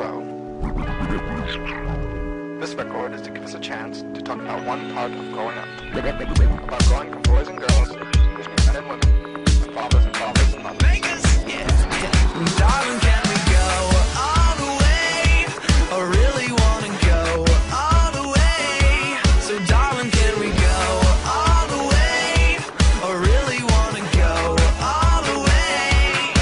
Hello. This record is to give us a chance to talk about one part of growing up. About growing from boys and girls, men and women, fathers and fathers and mothers. Darling, can we go all the way? I really wanna go all the way. So darling, can we go all the way? I really wanna go all the way.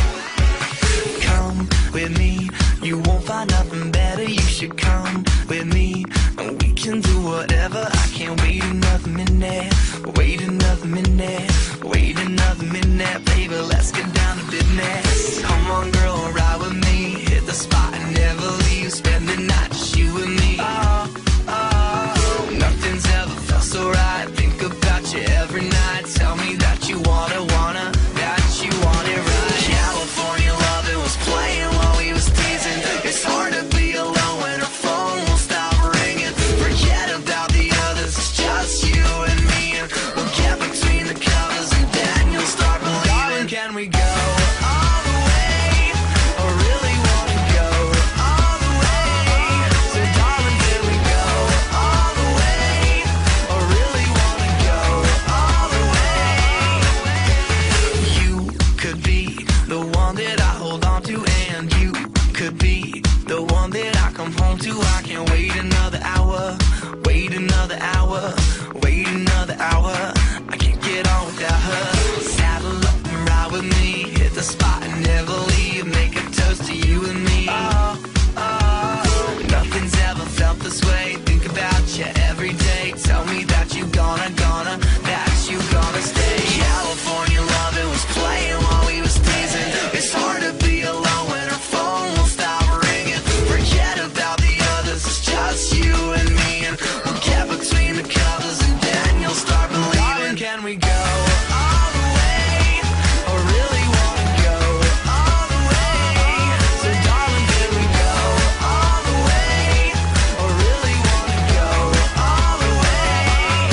Come with me, you won't find nothing better. You should come with me, and we can do whatever. I can't wait another minute, wait another minute, wait another minute, baby, let's get down to business. Come on girl, ride with me, hit the spot and never leave, spend the night just you and me. Oh, oh, nothing's ever felt so right, think about you every night, tell me that you wanna, that you want it right. California loving was playing while we was teasing, it's hard to be alone when our phone won't stop ringing, forget about the others, it's just you and me, and we'll get between the covers and then you'll start believing. Darling, can we go all the way? I really wanna go all the way. So darling, can we go all the way? I really wanna go all the way. You could be the one that I hold on to, and you could be the one that I come home to. I can't wait another hour, wait another hour, wait another hour. I can't get on without her. Saddle up and ride with me, hit the spot and never leave, make a toast to you and me. Oh, oh, nothing's ever felt this way, think about you every day, tell me that you gonna, that you gonna stay. California loving was playing while we was teasing, it's hard to be alone when our phone won't stop ringing, forget about the others, it's just you and me, and we'll get between the covers and then you'll start believing. Darling, can we go all the way? I really wanna go all the way. So darling, can we go all the way? I really wanna go all the way.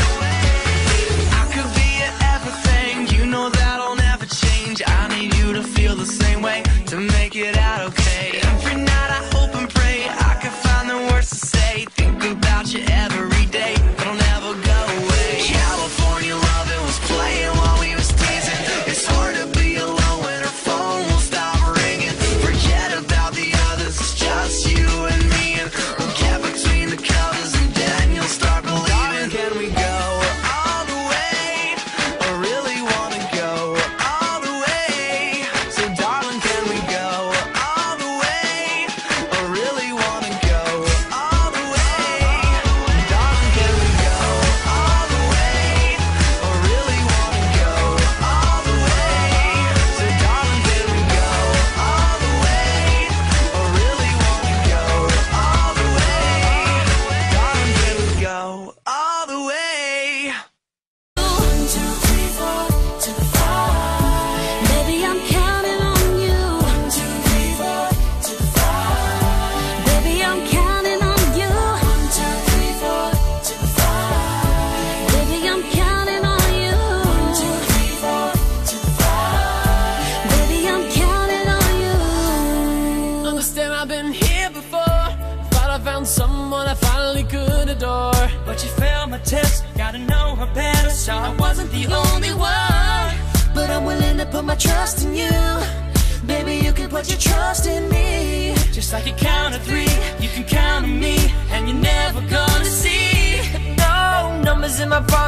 I could be your everything, you know that I'll never change. I need you to feel the same way to make it out okay. Every night I hope and pray I can find the words to say, think about you every day, but I'll never go away. California loving was playing while we was teasing, it's hard to be alone when our phone won't stop ringing, forget about the others, it's just you and me, and we'll get between the covers and then you'll start believing. Darling, can we go all the way? I really wanna go all the way. So darling, can we go all the way? I really wanna go all the way. Darling, can we go all the way? I really wanna go all the way. So darling, can we go all the way? I really wanna go all the way. Darling, can we go all the way? 1, 2, 3, 4 to the 5. Baby, I'm counting on you. 1, 2, 3, 4 to the 5. Baby, I'm counting on you. 1, 2, 3, 4 to the 5. Baby, I'm counting on you. 1, 2, 3, 4 to the 5. Baby, I'm counting on you. Understand I've been here before, thought I found someone I finally could adore, but you failed my test, gotta know her better, so I wasn't the only one. But I'm willing to put my trust in you. Baby, you can put your trust in me. Just like you count to 3, you can count on me, and you're never gonna see no numbers in my phone